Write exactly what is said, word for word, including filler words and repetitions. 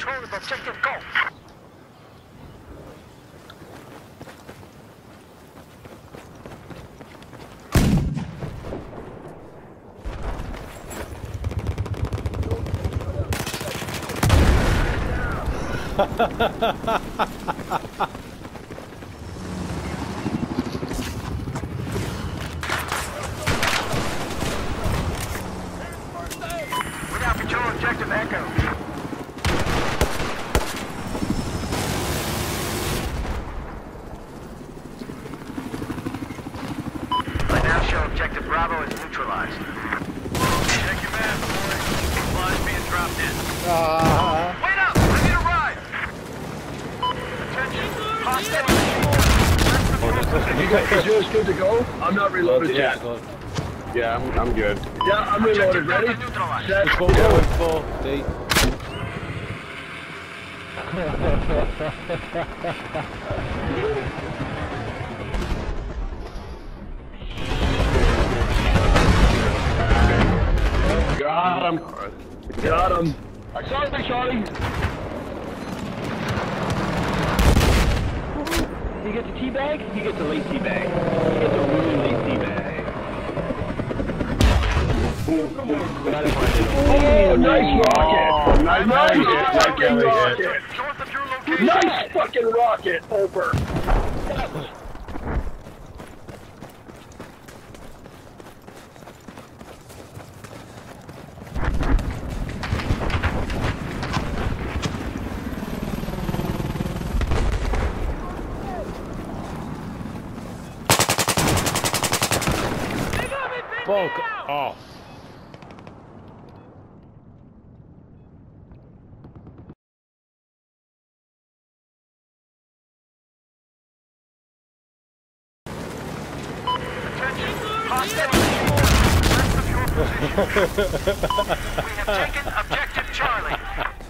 control of objective Golf. We now control objective Echo. I now show objective Bravo is neutralized. Check your map, boys. Supplies being dropped in. Uh, Wait up! I need a ride! Attention! Hostile! You guys, is yours good to go? I'm not reloaded yeah, yet. good. Yeah, I'm, I'm good. Yeah, I'm reloaded. Ready? Set, Full, go. full, D. Got him. Got him. Sorry, Charlie. You get the tea bag? You get the late tea bag. You get the really late tea bag. Oh, nice rocket. Oh, nice Nice rocket. fucking Nice rocket. North of your location. Nice fucking rocket. Over. Bulk. Oh. Attention! Hostile! West of your position. We have taken objective Charlie.